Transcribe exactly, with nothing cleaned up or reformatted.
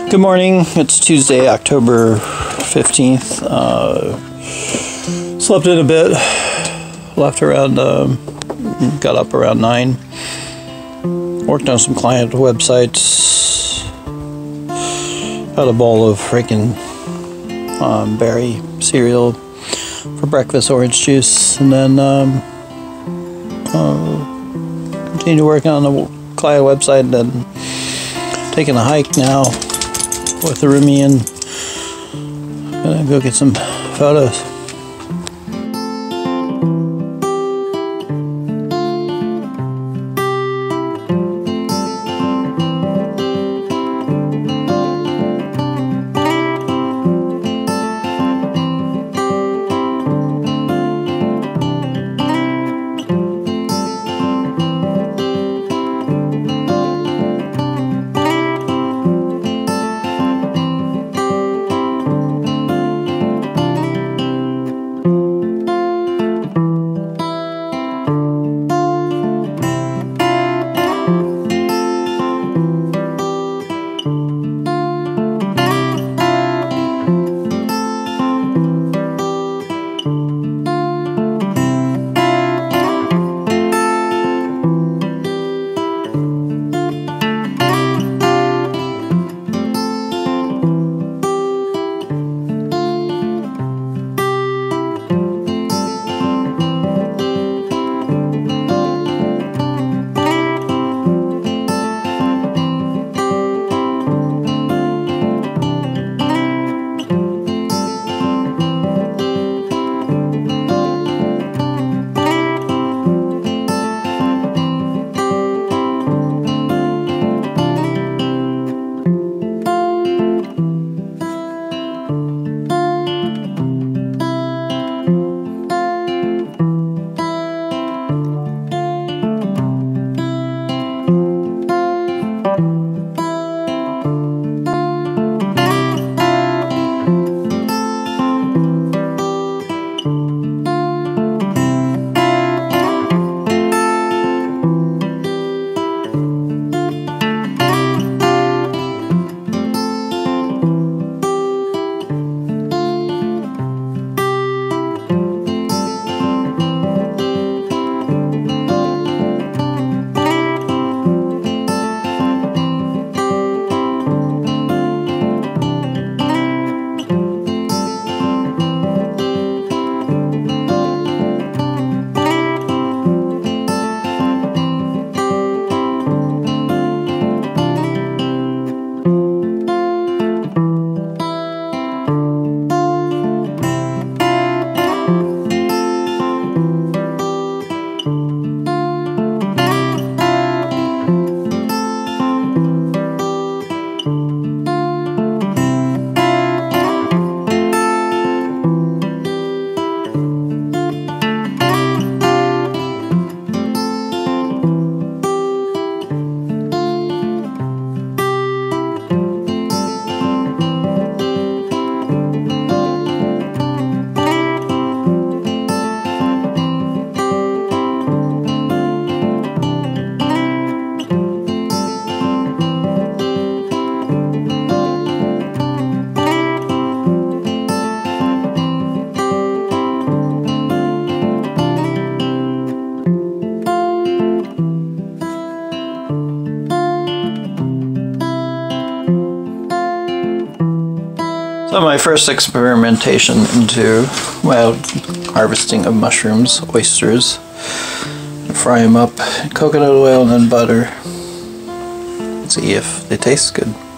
Good morning. It's Tuesday, October fifteenth. Uh, slept in a bit. Left around, um, got up around nine. Worked on some client websites. Had a bowl of freaking um, berry cereal for breakfast, orange juice, and then um, uh, continued working on the client website, and then taking a hike now with the roomie, and gonna go get some photos. So my first experimentation into wild harvesting of mushrooms, oysters. Fry them up in coconut oil and then butter. See if they taste good.